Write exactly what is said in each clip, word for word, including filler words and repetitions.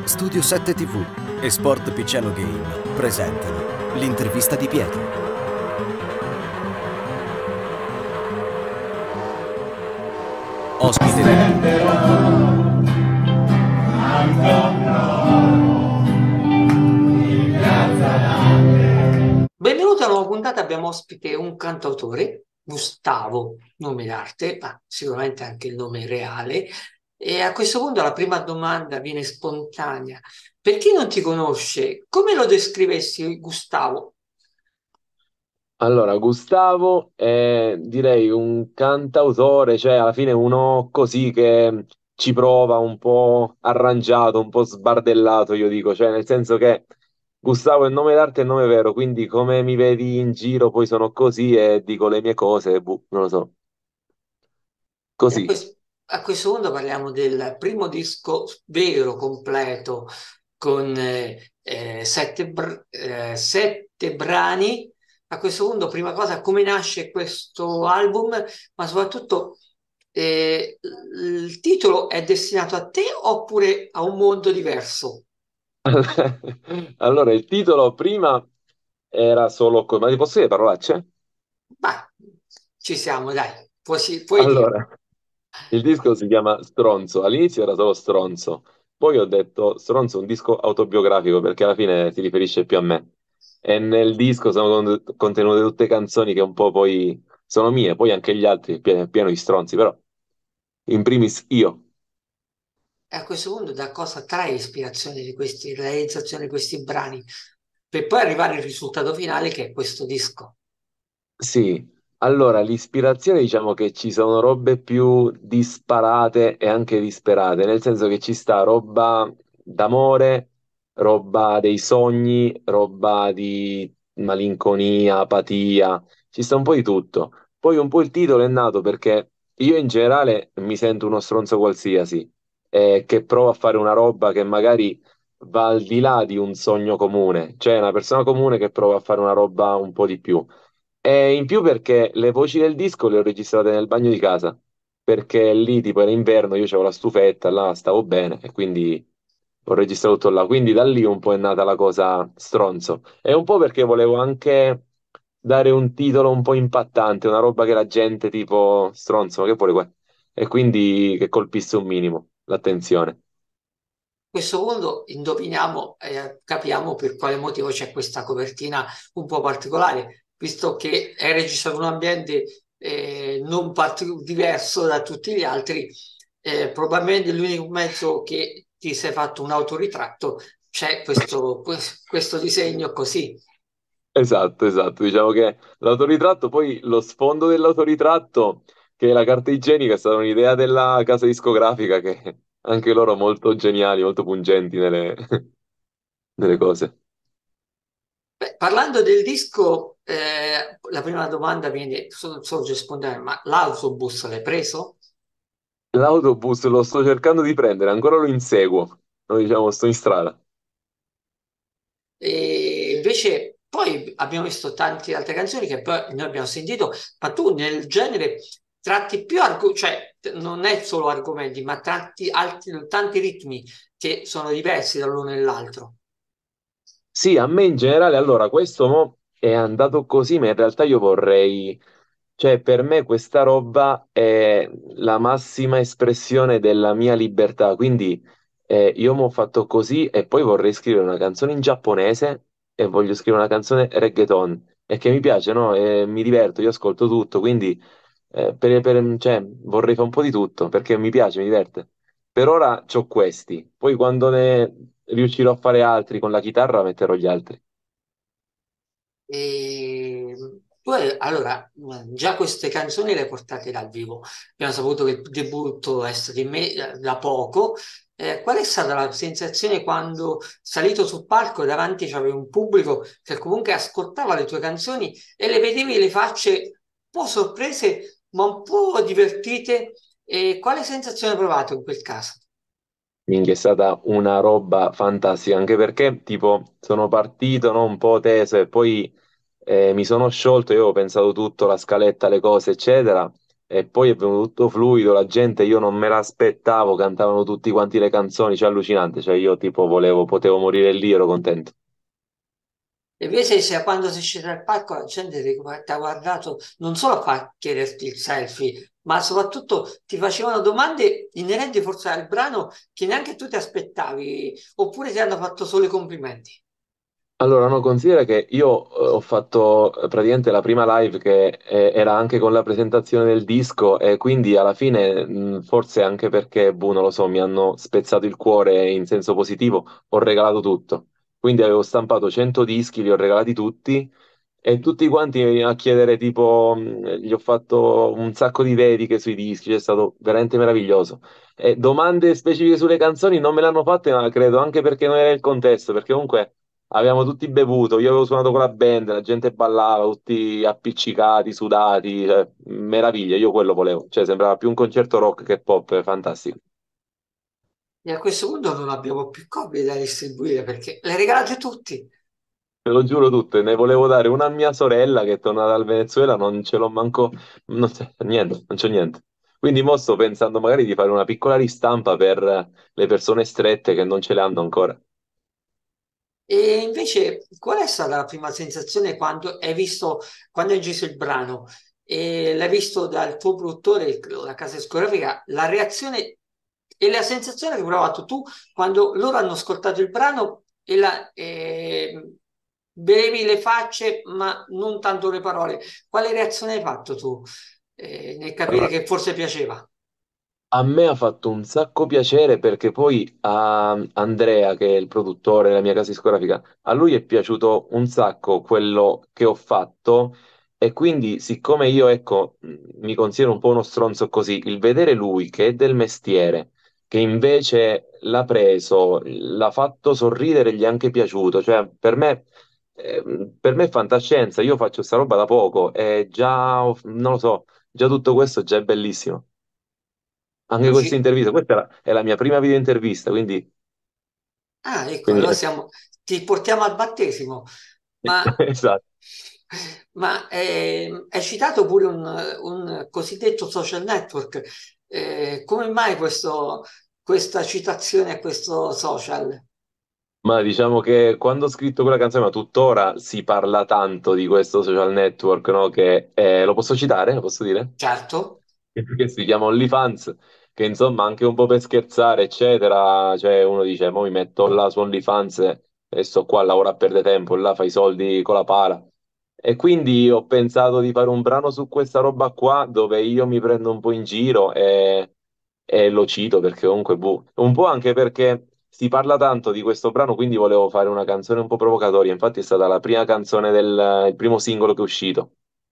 Studio sette T V e Sport Picciano Game presentano l'intervista di Pietro. Ospite Benvenuto alla nuova puntata, abbiamo ospite un cantautore, Gustavo, nome d'arte, ma sicuramente anche il nome reale. E a questo punto la prima domanda viene spontanea. Per chi non ti conosce, come lo descrivessi, Gustavo? Allora, Gustavo è direi un cantautore, cioè alla fine uno così che ci prova un po' arrangiato, un po' sbardellato, io dico, cioè nel senso che Gustavo è il nome d'arte e il nome vero, quindi come mi vedi in giro poi sono così e dico le mie cose, boh, non lo so, E a così. questo, a questo punto parliamo del primo disco vero, completo, con eh, eh, sette, br- eh, sette brani. A questo punto, prima cosa, come nasce questo album, ma soprattutto eh, il titolo è destinato a te oppure a un mondo diverso? Allora, il titolo prima era solo, co- ma ti posso dire parolacce? Beh, ci siamo, dai, puoi, sì- puoi dirlo. Allora. Il disco si chiama Stronzo, all'inizio era solo Stronzo, poi ho detto Stronzo è un disco autobiografico perché alla fine si riferisce più a me. E nel disco sono con- contenute tutte canzoni che un po' poi sono mie, poi anche gli altri, pie- pieno di stronzi, però in primis io. E a questo punto da cosa trae ispirazione di questi, realizzazione di questi brani, per poi arrivare al risultato finale che è questo disco. Sì, allora l'ispirazione diciamo che ci sono robe più disparate e anche disperate, nel senso che ci sta roba d'amore, roba dei sogni, roba di malinconia, apatia, ci sta un po' di tutto. Poi un po' il titolo è nato perché io in generale mi sento uno stronzo qualsiasi, eh, che provo a fare una roba che magari va al di là di un sogno comune, cioè una persona comune che prova a fare una roba un po' di più. E in più perché le voci del disco le ho registrate nel bagno di casa, perché lì tipo era inverno, io avevo la stufetta, là stavo bene e quindi ho registrato tutto là. Quindi da lì un po' è nata la cosa stronzo. E un po' perché volevo anche dare un titolo un po' impattante, una roba che la gente tipo stronzo, ma che vuole qua? E quindi che colpisse un minimo l'attenzione. A questo punto indoviniamo e capiamo per quale motivo c'è questa copertina un po' particolare, visto che è registrato in un ambiente eh, non part- diverso da tutti gli altri, eh, probabilmente l'unico mezzo che ti sei fatto un autoritratto c'è questo, questo disegno così. Esatto, esatto. Diciamo che l'autoritratto, poi lo sfondo dell'autoritratto, che è la carta igienica, è stata un'idea della casa discografica che anche loro molto geniali, molto pungenti nelle, nelle cose. Beh, parlando del disco, eh, la prima domanda viene, so- sorge spontanea, ma l'autobus l'hai preso? L'autobus lo sto cercando di prendere, ancora lo inseguo. Noi diciamo, sto in strada. E invece poi abbiamo visto tante altre canzoni che poi noi abbiamo sentito, ma tu nel genere tratti più argomenti, cioè t- non è solo argomenti, ma tratti altri, tanti ritmi che sono diversi dall'uno e dall'altro. Sì, a me in generale, allora, questo mo è andato così, ma in realtà io vorrei, cioè per me questa roba è la massima espressione della mia libertà, quindi eh, io mo ho fatto così e poi vorrei scrivere una canzone in giapponese e voglio scrivere una canzone reggaeton, e che mi piace, no? E mi diverto, io ascolto tutto, quindi eh, per- per- cioè, vorrei fare un po' di tutto, perché mi piace, mi diverte. Per ora c'ho questi, poi quando ne riuscirò a fare altri con la chitarra metterò gli altri. E poi, allora, già queste canzoni le portate dal vivo. Abbiamo saputo che il debutto è stato in me eh, da poco. Eh, qual è stata la sensazione quando salito sul palco davanti c'avevi un pubblico che comunque ascoltava le tue canzoni e le vedevi le facce un po' sorprese, ma un po' divertite? E quale sensazione hai provato in quel caso? Minchia, è stata una roba fantastica, anche perché tipo sono partito, no, un po' teso e poi eh, mi sono sciolto, io avevo pensato tutto, la scaletta, le cose, eccetera. e poi è venuto tutto fluido, la gente io non me l'aspettavo, cantavano tutti quanti le canzoni, cioè allucinante, cioè io tipo volevo, potevo morire lì, ero contento. E invece se quando sei scesa dal palco la gente ti ti ha guardato non solo a fa- chiederti il selfie, ma soprattutto ti facevano domande inerenti forse al brano che neanche tu ti aspettavi, oppure ti hanno fatto solo i complimenti. Allora, no, considera che io eh, ho fatto eh, praticamente la prima live che eh, era anche con la presentazione del disco e quindi alla fine, mh, forse anche perché, boh, non lo so, mi hanno spezzato il cuore in senso positivo, ho regalato tutto. Quindi avevo stampato cento dischi, li ho regalati tutti e tutti quanti a chiedere tipo, mh, gli ho fatto un sacco di dediche sui dischi, è stato veramente meraviglioso. E domande specifiche sulle canzoni non me le hanno fatte, ma credo anche perché non era il contesto, perché comunque avevamo tutti bevuto, io avevo suonato con la band, la gente ballava, tutti appiccicati, sudati, cioè, meraviglia, io quello volevo, cioè sembrava più un concerto rock che pop, eh, fantastico. E a questo punto non abbiamo più copie da distribuire perché le regalate tutti. Te lo giuro tutte, ne volevo dare una a mia sorella che è tornata dal Venezuela, non ce l'ho manco, non c'è niente, non c'è niente. Quindi mo sto pensando magari di fare una piccola ristampa per le persone strette che non ce le hanno ancora. E invece, qual è stata la prima sensazione quando hai visto, quando hai inciso il brano e l'hai visto dal tuo produttore, la casa discografica, la reazione e la sensazione che hai provato tu quando loro hanno ascoltato il brano e la, eh, bevi le facce, ma non tanto le parole. Quale reazione hai fatto tu, eh, nel capire Allora, che forse piaceva? a me ha fatto un sacco piacere perché poi a Andrea, che è il produttore della mia casa discografica, a lui è piaciuto un sacco quello che ho fatto e quindi siccome io, ecco, mh, mi considero un po' uno stronzo così, il vedere lui che è del mestiere, che invece l'ha preso, l'ha fatto sorridere, gli è anche piaciuto, cioè per me, ehm, per me è fantascienza, io faccio sta roba da poco e già, ho- non lo so, già tutto questo già è bellissimo. Anche questa Luci? intervista, questa è la, è la mia prima video intervista, quindi, Ah, ecco, quindi allora siamo, ti portiamo al battesimo. Ma, esatto. ma ehm, hai citato pure un, un cosiddetto social network. Eh, come mai questo- questa citazione a questo social? Ma diciamo che quando ho scritto quella canzone, ma tuttora si parla tanto di questo social network, no? Che eh, lo posso citare? Lo posso dire? Certo. Che si chiama OnlyFans, che insomma anche un po' per scherzare, eccetera, cioè uno dice, mo mi metto là su OnlyFans e sto qua a lavorare a perdere tempo, là fai i soldi con la pala. E quindi ho pensato di fare un brano su questa roba qua dove io mi prendo un po' in giro e, e lo cito perché comunque, boh, un po' anche perché si parla tanto di questo brano, quindi volevo fare una canzone un po' provocatoria, infatti è stata la prima canzone del, il primo singolo che è uscito.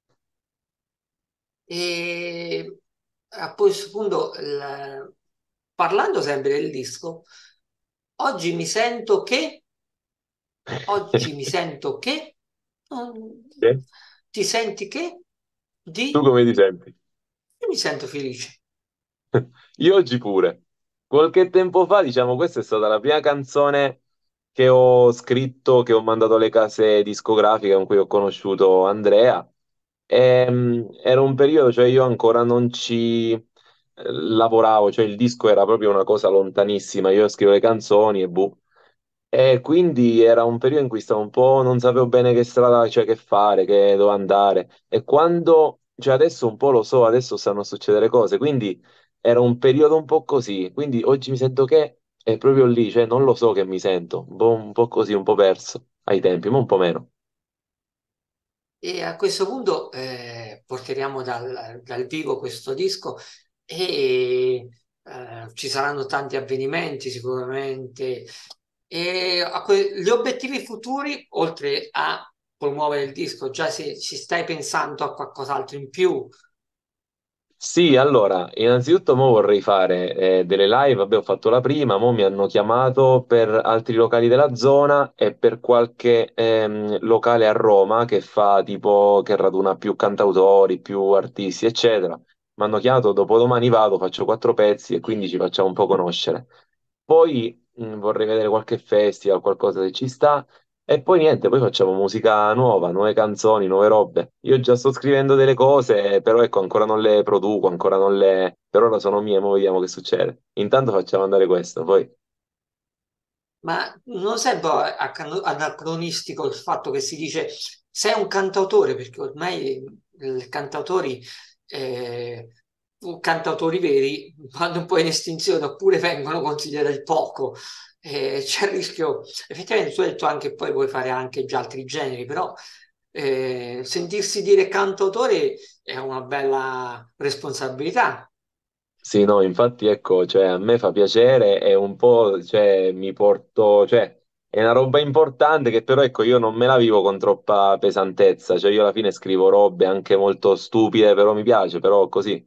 E a questo punto, il- parlando sempre del disco, oggi mi sento che, oggi mi sento che, mm, Sì? ti senti che? Tu Di, come ti senti? io mi sento felice. Io oggi pure. Qualche tempo fa, diciamo, questa è stata la prima canzone che ho scritto, che ho mandato alle case discografiche con cui ho conosciuto Andrea. Ehm, era un periodo, cioè io ancora non ci eh, lavoravo, cioè il disco era proprio una cosa lontanissima. Io scrivo le canzoni e boh. E quindi era un periodo in cui stavo un po', non sapevo bene che strada, cioè che fare, che dove andare. E quando, cioè adesso un po' lo so, adesso stanno a succedere cose, quindi era un periodo un po' così. Quindi oggi mi sento che è proprio lì, cioè non lo so che mi sento, un po', un po' così, un po' perso ai tempi, ma un po' meno. E a questo punto eh, porteremo dal, dal vivo questo disco e eh, ci saranno tanti avvenimenti sicuramente. E a que- gli obiettivi futuri, oltre a promuovere il disco, già se ci stai pensando a qualcos'altro in più. Sì, allora, innanzitutto mo vorrei fare eh, delle live, vabbè, ho fatto la prima, mo mi hanno chiamato per altri locali della zona e per qualche ehm, locale a Roma che fa tipo, che raduna più cantautori, più artisti, eccetera. Mi hanno chiamato, dopodomani vado, faccio quattro pezzi e quindi ci facciamo un po' conoscere. Poi mh, vorrei vedere qualche festival, qualcosa se ci sta. E poi niente, poi facciamo musica nuova, nuove canzoni, nuove robe. Io già sto scrivendo delle cose, però ecco, ancora non le produco, ancora non le... Per ora sono mie, mo vediamo che succede. Intanto facciamo andare questo, poi... Ma non sembra accan- anacronistico il fatto che si dice sei un cantautore, perché ormai i cantautori, eh, cantautori veri vanno un po' in estinzione oppure vengono considerati poco. Eh, c'è il rischio, effettivamente tu hai detto anche poi vuoi fare anche già altri generi, però eh, sentirsi dire cantautore è una bella responsabilità. Sì, no, infatti ecco, cioè, a me fa piacere e un po', cioè, mi porto, cioè, è una roba importante che però ecco, io non me la vivo con troppa pesantezza, cioè io alla fine scrivo robe anche molto stupide, però mi piace, però così.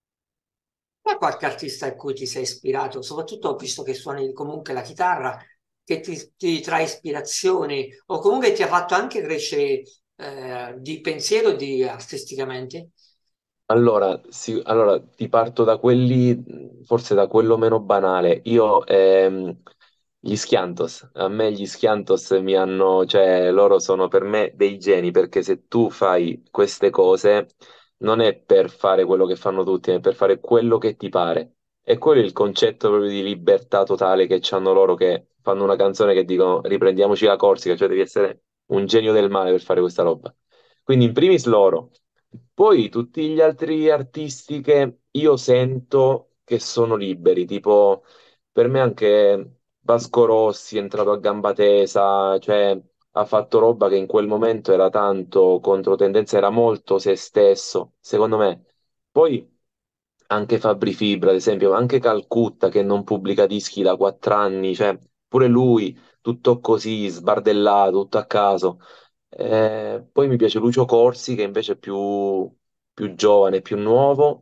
C'è qualche artista in cui ti sei ispirato? Soprattutto ho visto che suoni comunque la chitarra, che ti, ti trae ispirazione o comunque ti ha fatto anche crescere eh, di pensiero e di artisticamente. Allora, sì, allora, ti parto da quelli, forse da quello meno banale. Io, ehm, gli Schiantos, a me gli Schiantos mi hanno, cioè, loro sono per me dei geni, perché se tu fai queste cose, non è per fare quello che fanno tutti, è per fare quello che ti pare. E quello è il concetto proprio di libertà totale che hanno loro, che fanno una canzone che dicono riprendiamoci la Corsica, cioè devi essere un genio del male per fare questa roba. Quindi in primis loro. Poi tutti gli altri artisti che io sento che sono liberi, tipo per me anche Vasco Rossi è entrato a gamba tesa, cioè ha fatto roba che in quel momento era tanto controtendenza, era molto se stesso, secondo me. Poi anche Fabri Fibra, ad esempio, ma anche Calcutta che non pubblica dischi da quattro anni, cioè pure lui tutto così, sbardellato, tutto a caso. Eh, poi mi piace Lucio Corsi, che invece è più, più giovane, più nuovo.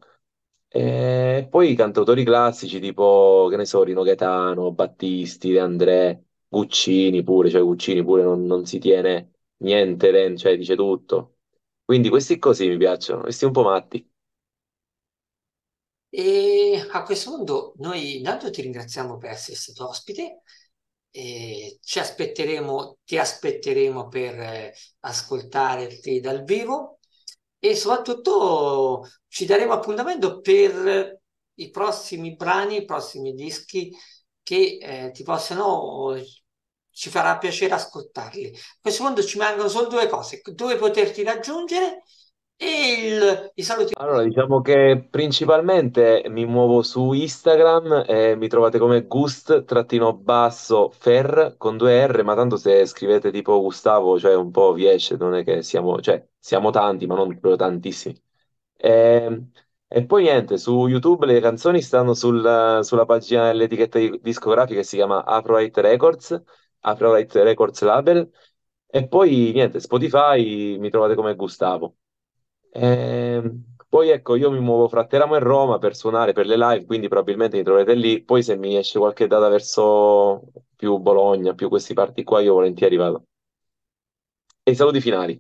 E poi i cantautori classici, tipo, che ne so, Rino Gaetano, Battisti, De André, Guccini pure, cioè Guccini pure non, non si tiene niente, den- cioè dice tutto. Quindi questi così mi piacciono, questi un po' matti. E a questo punto noi intanto ti ringraziamo per essere stato ospite e ci aspetteremo, ti aspetteremo per eh, ascoltarti dal vivo e soprattutto ci daremo appuntamento per i prossimi brani, i prossimi dischi che eh, ti possano, ci farà piacere ascoltarli. A questo punto ci mancano solo due cose, dove poterti raggiungere e il- i saluti. Allora, diciamo che principalmente mi muovo su Instagram e mi trovate come gust-basso-fer con due R, ma tanto se scrivete tipo Gustavo, cioè un po' vi esce, non è che siamo, cioè siamo tanti, ma non proprio tantissimi. E, e poi niente, su YouTube le canzoni stanno sul- sulla pagina dell'etichetta di- discografica che si chiama Afroite Records, Afroite Records Label, e poi niente, Spotify mi trovate come Gustavo. Ehm, poi ecco, io mi muovo fra Teramo e Roma per suonare per le live, quindi probabilmente mi troverete lì. Poi se mi esce qualche data verso più Bologna, più questi parti qua, io volentieri vado. E i saluti finali.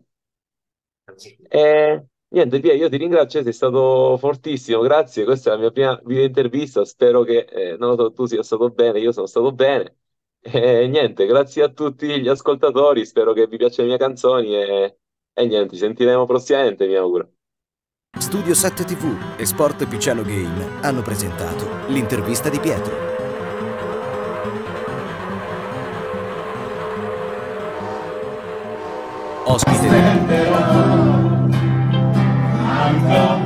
E niente, Pia, io ti ringrazio, sei stato fortissimo, grazie. Questa è la mia prima video intervista. Spero che, eh, non lo so, tu sia stato bene, io sono stato bene. E niente, grazie a tutti gli ascoltatori, spero che vi piacciono le mie canzoni e, e niente, ci sentiremo prossimamente, mi auguro. Studio sette ti vu e Sport Picciano Game hanno presentato l'intervista di Pietro. Ospite. I'm gone.